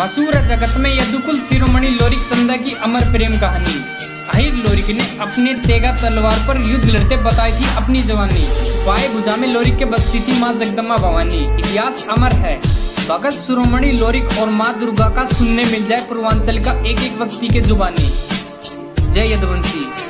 मशहूर है जगत में यदुकुल शिरोमणि लोरिक चंदा की अमर प्रेम कहानी। अहिर लोरिक ने अपने तेगा तलवार पर युद्ध लड़ते बताई थी अपनी जवानी। बाएं भुजा में लोरिक के बसती थी माँ जगदम्बा भवानी। इतिहास अमर है भगत शिरोमणि लोरिक और माँ दुर्गा का सुनने मिल जाए पूर्वांचल का एक एक व्यक्ति के जुबानी। जय यदुवंशी।